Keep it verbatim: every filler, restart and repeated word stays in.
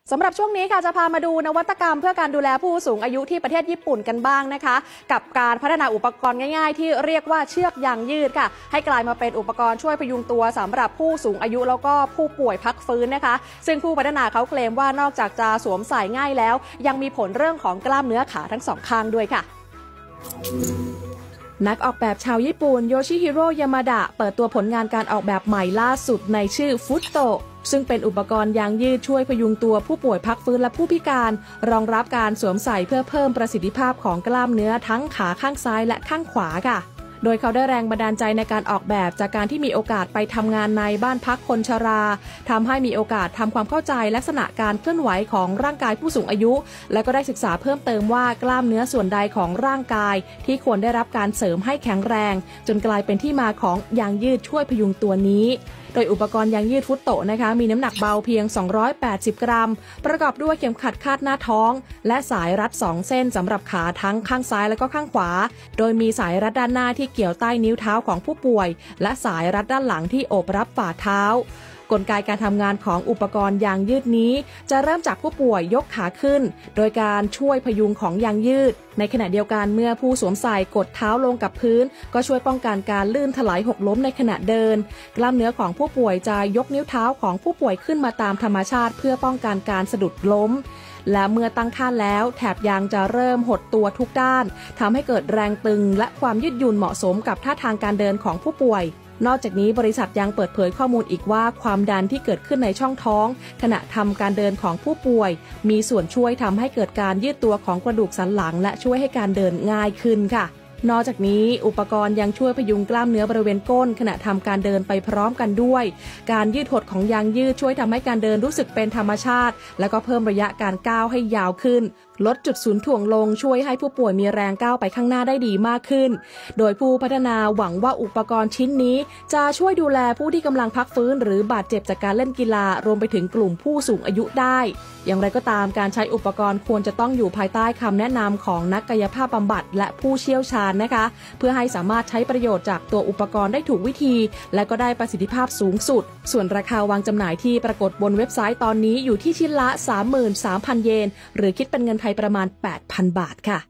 สำหรับช่วงนี้ค่ะจะพามาดูนวัตกรรมเพื่อการดูแลผู้สูงอายุที่ประเทศญี่ปุ่นกันบ้างนะคะกับการพัฒนาอุปกรณ์ง่ายๆที่เรียกว่าเชือกยางยืดค่ะให้กลายมาเป็นอุปกรณ์ช่วยพยุงตัวสำหรับผู้สูงอายุแล้วก็ผู้ป่วยพักฟื้นนะคะซึ่งผู้พัฒนาเขาเคลมว่านอกจากจะสวมใส่ง่ายแล้วยังมีผลเรื่องของกล้ามเนื้อขาทั้งสองข้างด้วยค่ะนักออกแบบชาวญี่ปุ่นโยชิฮิโร่ยามาดะเปิดตัวผลงานการออกแบบใหม่ล่าสุดในชื่อฟุตโตซึ่งเป็นอุปกรณ์ยางยืดช่วยพยุงตัวผู้ป่วยพักฟื้นและผู้พิการรองรับการสวมใส่เพื่อเพิ่มประสิทธิภาพของกล้ามเนื้อทั้งขาข้างซ้ายและข้างขวาค่ะโดยเขาได้แรงบันดาลใจในการออกแบบจากการที่มีโอกาสไปทำงานในบ้านพักคนชราทำให้มีโอกาสทำความเข้าใจลักษณะการเคลื่อนไหวของร่างกายผู้สูงอายุและก็ได้ศึกษาเพิ่มเติมว่ากล้ามเนื้อส่วนใดของร่างกายที่ควรได้รับการเสริมให้แข็งแรงจนกลายเป็นที่มาของยางยืดช่วยพยุงตัวนี้โดยอุปกรณ์ยางยืดฟุตโตนะคะมีน้ำหนักเบาเพียงสองร้อยแปดสิบกรัมประกอบด้วยเข็มขัดคาดหน้าท้องและสายรัดสองเส้นสำหรับขาทั้งข้างซ้ายและก็ข้างขวาโดยมีสายรัดด้านหน้าที่เกี่ยวใต้นิ้วเท้าของผู้ป่วยและสายรัดด้านหลังที่โอบรับฝ่าเท้ากลไกการทำงานของอุปกรณ์ยางยืดนี้จะเริ่มจากผู้ป่วยยกขาขึ้นโดยการช่วยพยุงของยางยืดในขณะเดียวกันเมื่อผู้สวมใส่กดเท้าลงกับพื้นก็ช่วยป้องกันการลื่นถลายหกล้มในขณะเดินกล้ามเนื้อของผู้ป่วยจะยกนิ้วเท้าของผู้ป่วยขึ้นมาตามธรรมชาติเพื่อป้องกันการสะดุดล้มและเมื่อตั้งท่าแล้วแถบยางจะเริ่มหดตัวทุกด้านทำให้เกิดแรงตึงและความยืดหยุ่นเหมาะสมกับท่าทางการเดินของผู้ป่วยนอกจากนี้บริษัทยังเปิดเผยข้อมูลอีกว่าความดันที่เกิดขึ้นในช่องท้องขณะทำการเดินของผู้ป่วยมีส่วนช่วยทำให้เกิดการยืดตัวของกระดูกสันหลังและช่วยให้การเดินง่ายขึ้นค่ะนอกจากนี้อุปกรณ์ยังช่วยพยุงกล้ามเนื้อบริเวณก้นขณะทำการเดินไปพร้อมกันด้วยการยืดหดของยางยืดช่วยทำให้การเดินรู้สึกเป็นธรรมชาติและก็เพิ่มระยะการก้าวให้ยาวขึ้นลดจุดศูนย์ถ่วงลงช่วยให้ผู้ป่วยมีแรงก้าวไปข้างหน้าได้ดีมากขึ้นโดยผู้พัฒนาหวังว่าอุปกรณ์ชิ้นนี้จะช่วยดูแลผู้ที่กำลังพักฟื้นหรือบาดเจ็บจากการเล่นกีฬารวมไปถึงกลุ่มผู้สูงอายุได้อย่างไรก็ตามการใช้อุปกรณ์ควรจะต้องอยู่ภายใต้คำแนะนำของนักกายภาพบำบัดและผู้เชี่ยวชาญนะคะเพื่อให้สามารถใช้ประโยชน์จากตัวอุปกรณ์ได้ถูกวิธีและก็ได้ประสิทธิภาพสูงสุดส่วนราคาวางจำหน่ายที่ปรากฏบนเว็บไซต์ตอนนี้อยู่ที่ชิ้นละ สามหมื่นสามพัน เยนหรือคิดเป็นเงินไทยประมาณ แปดพัน บาทค่ะ